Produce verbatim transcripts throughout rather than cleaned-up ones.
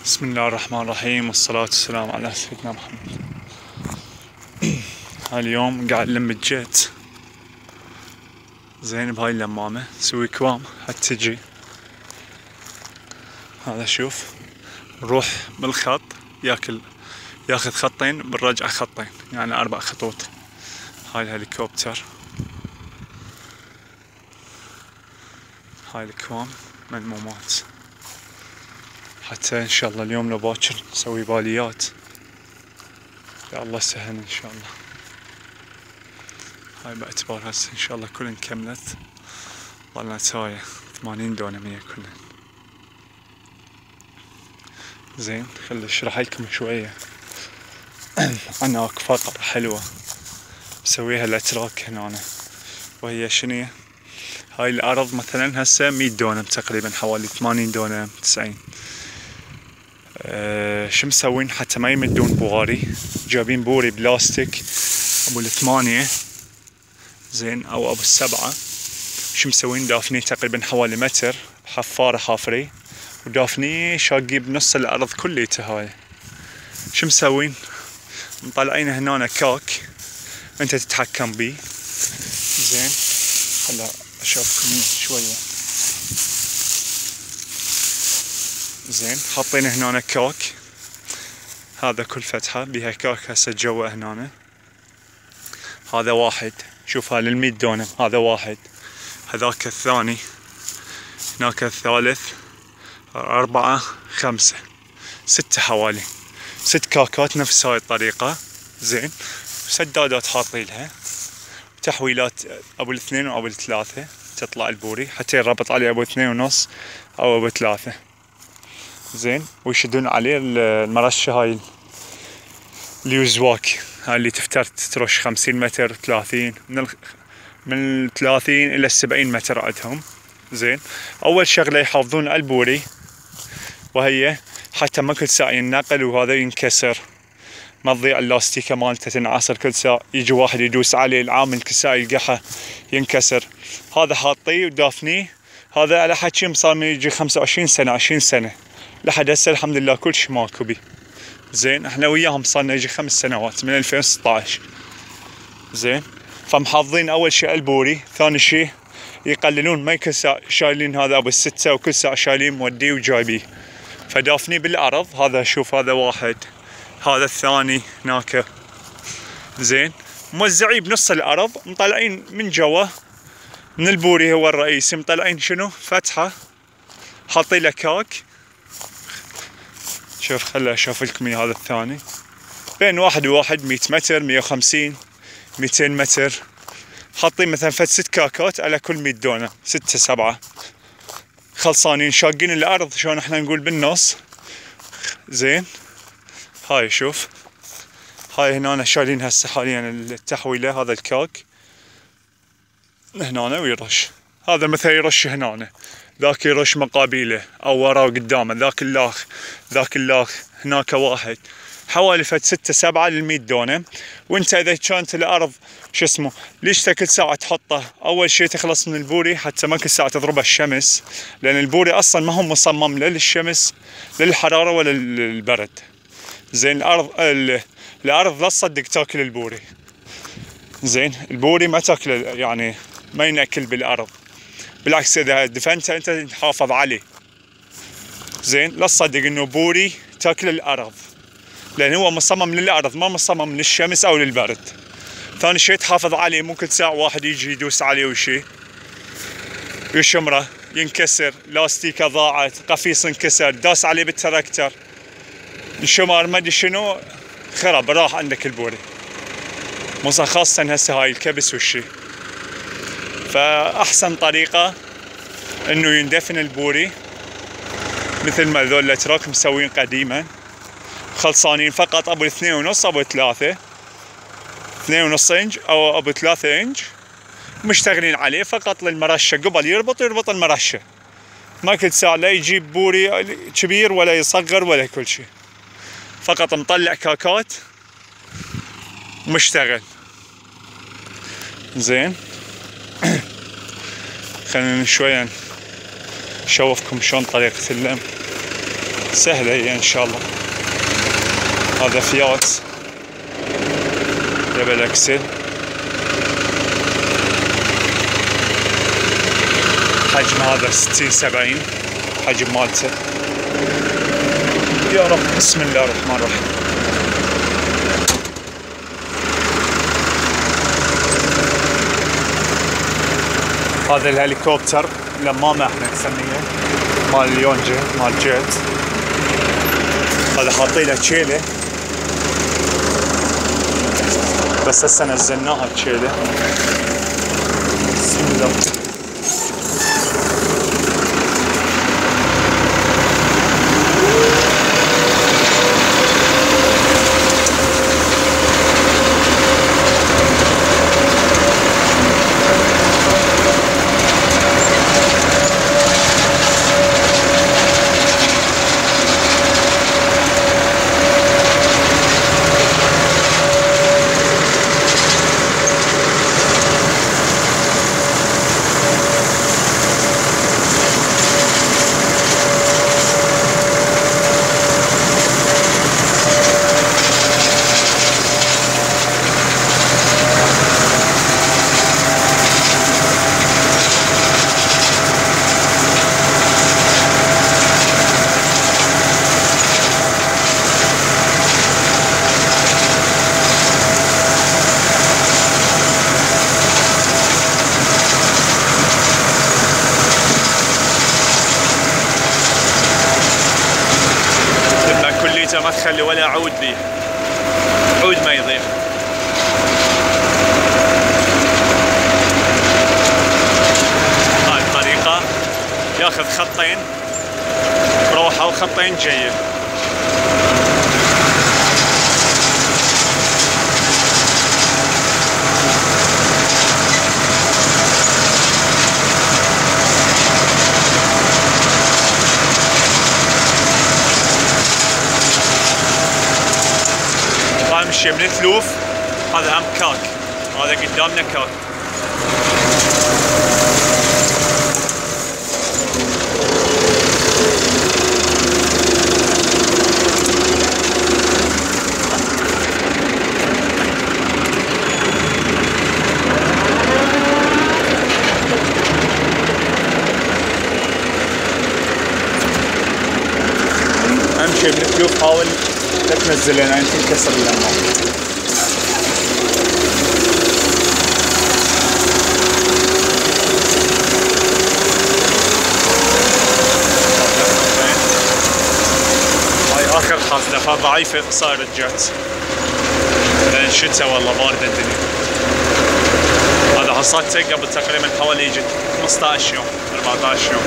بسم الله الرحمن الرحيم والصلاة والسلام على سيدنا محمد. اليوم قاعد لم الجيت زين بهاي اللمامة نسوي كوام حتى تجي. هذا شوف نروح بالخط ياكل ياخذ خطين بالرجعة خطين، يعني أربع خطوط. هاي الهليكوبتر، هاي الكوام ملمومات، حتى إن شاء الله اليوم لو باكر نسوي باليات. يا الله سهل إن شاء الله. هاي باعتبار هسه إن شاء الله كلن كملت، ظلنا ساية ثمانين دونة مية كلن. زين خلي اشرح لكم شوية عن اكو فقرة حلوة مسويها الاتراك هنا، وهي شنو؟ هاي الارض مثلا هسه مية دونم تقريبا، حوالي ثمانين دونم تسعين. أه شو مسوين حتى ما يمدون بواري؟ جايبين بوري بلاستيك ابو الثمانية زين او ابو السبعة. شو مسوين؟ دافنيه تقريبا حوالي متر، حفارة حافري، ودافنيه شاقي بنص الارض كليته. هاي شو مسوين؟ مطلعين هنا كاك انت تتحكم بيه. زين هلا اشوفكم شوية. زين حاطين هنا كاك، هذا كل فتحة بيها كاك. هسه جوا هنا هذا واحد، شوف هاي للمية دونم، هذا واحد، هذاك الثاني، هناك الثالث، أربعة، خمسة، ستة، حوالي ست كاكات نفس هاي الطريقة. زين سدادات حاطيلها، تحويلات ابو الاثنين وابو الثلاثة تطلع البوري حتى يربط عليه ابو اثنين ونص او ابو ثلاثة. زين ويشدون عليه المرشة هاي اليوزواك، هاي اللي تفتر ترش خمسين متر، ثلاثين، من ال... من الثلاثين الى السبعين متر عندهم. زين اول شغلة يحافظون على البوري، وهي حتى ما كل ساعة ينقل وهذا ينكسر، ما تضيع اللاستيكة مالته تنعصر كل ساعة، يجي واحد يدوس عليه العامل كل ساعة يلقحه ينكسر. هذا حاطيه ودافنيه، هذا على حكيم صار من يجي خمسة وعشرين سنة عشرين سنة لحد هسه الحمد لله كل شيء ماكو بي. زين احنا وياهم صارنا يجي خمس سنوات من ألفين وستة عشر. زين فمحافظين اول شيء البوري، ثاني شيء يقللون، ما كل ساعة شايلين هذا ابو الستة وكل ساعة شايلين موديه وجايبيه، فدافنيه بالارض. هذا شوف هذا واحد، هذا الثاني هناك. زين موزعين بنص الارض، مطلعين من جوا من البوري هو الرئيسي، مطلعين شنو؟ فتحة حاطين له كاك. شوف خلي اشوف لكم هذا الثاني، بين واحد وواحد مية متر، مية وخمسين، ميتين متر، حاطين مثلا فد ست كاكات على كل مية دونة، ستة سبعة خلصانين شاقين الارض شلون احنا نقول بالنص. زين هاي شوف هاي هنا شايلين هسه حاليا التحويلة، هذا الكاك هنا ويرش، هذا مثلا يرش هنا، ذاك يرش مقابيله او وراه قدامه، ذاك اللاخ، ذاك اللاخ، هناك واحد، حوالي فد ستة سبعة للمية دونة. وانت اذا كانت الارض شو اسمه ليش كل ساعة تحطه؟ اول شيء تخلص من البوري حتى ما كل ساعة تضربه الشمس، لان البوري اصلا ما هو مصمم لا للشمس للحرارة ولا للبرد. زين الارض الارض لا تصدق تاكل البوري. زين البوري ما تاكل، يعني ما ينأكل بالارض، بالعكس اذا دفنته انت تحافظ عليه. زين لا تصدق انه بوري تاكل الارض، لان هو مصمم للارض ما مصمم للشمس او للبرد. ثاني شيء تحافظ عليه، مو كل ساعة واحد يجي يدوس عليه وشي يشمره ينكسر، لاستيكه ضاعت، قفيص انكسر، داس عليه بالتراكتر الشمار ما ادري شنو، خرب راح عندك البوري، مصا خاصة هسه هاي الكبس والشي. فاحسن طريقة انه يندفن البوري مثل ما ذول الاتراك مسوين قديما، خلصانين فقط ابو الاثنين ونص ابو ثلاثة، اثنين ونص انج او ابو ثلاثة انج، مشتغلين عليه فقط للمرشة، قبل يربط يربط المرشة، ما كل ساعة لا يجيب بوري كبير ولا يصغر ولا كل شيء، فقط مطلع كاكات مشتغل. زين خلينا شوية نشوفكم شلون طريقة اللم. سهلة هي ان شاء الله. هذا فيات دبل اكسل، حجم هذا ستين سبعين حجم مالته. يا رب بسم الله الرحمن الرحيم. هذا الهليكوبتر لمامة احنا نسميه، مال اليونجا مال جيت. هذا حاطينه تشيله بس هسه نزلناها تشيله. بسم الله. ما تخلي ولا عود بيه، عود ما يضيع. هاي الطريقة، ياخذ خطين بروحه وخطين جايه. مشي من ثلوف. هذا هم كاك، هذا قدامنا كاك. امشي من ثلوف، حاول لا تنزل لنا انت تنكسر اللمبه. هاي اخر حاصله ضعيفه صارت جات لان شتاء والله بارده الدنيا. هذا حصادته قبل تقريبا حوالي يجي خمسطعش يوم أربعطعش يوم.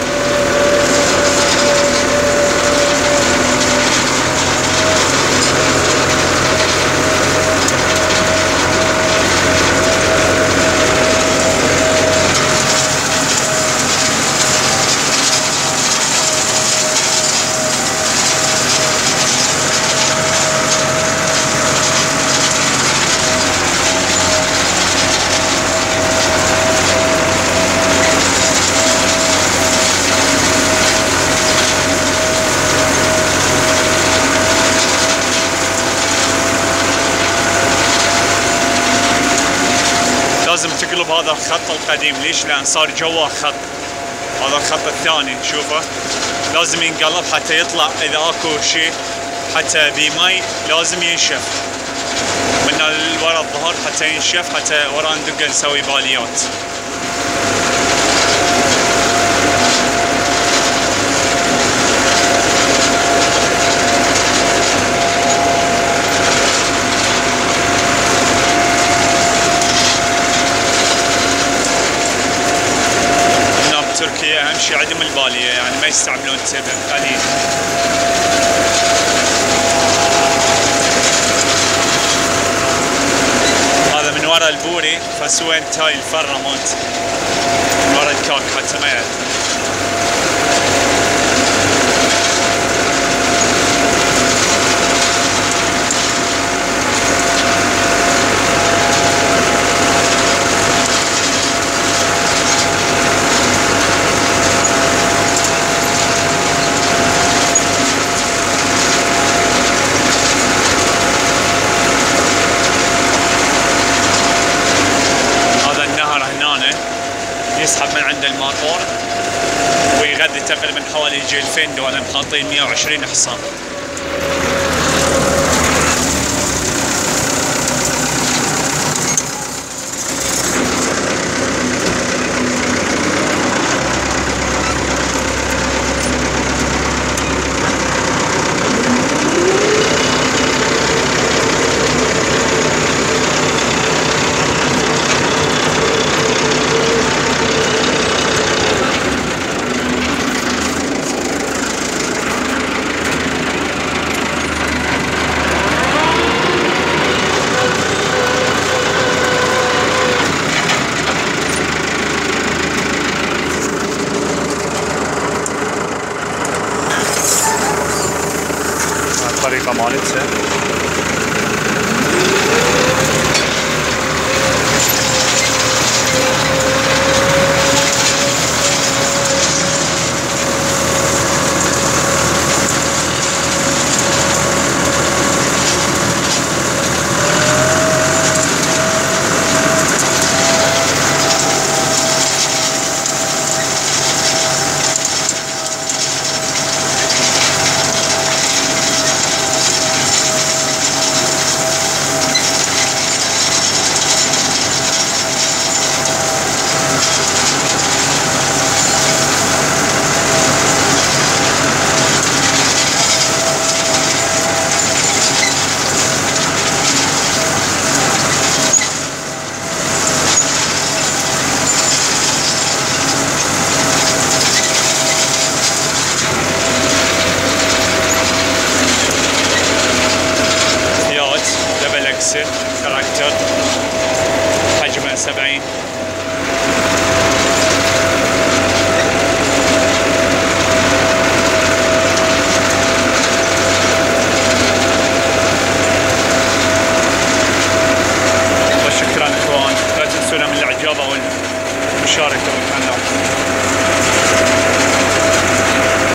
لازم تقلب هذا الخط القديم. ليش؟ لان صار جواه خط. هذا الخط الثاني شوفه لازم ينقلب حتى يطلع. اذا اكو شيء حتى بماي لازم ينشف من ورا الظهر حتى ينشف، حتى ورا ندق نسوي باليات. تركيا اهم شيء عدم الباليه، يعني ما يستعملون تبن قليل. هذا من ورا البوري فسوين تاي الفره مالت من ورا الكاك حتى ما يعرف. حوالي يجي ألفين دونم، حاطين مية وعشرين حصان. الطريقة مالتها تراكتر حجمه سبعين. وشكرا اخوان، لا تنسونا من الاعجاب والمشاركه.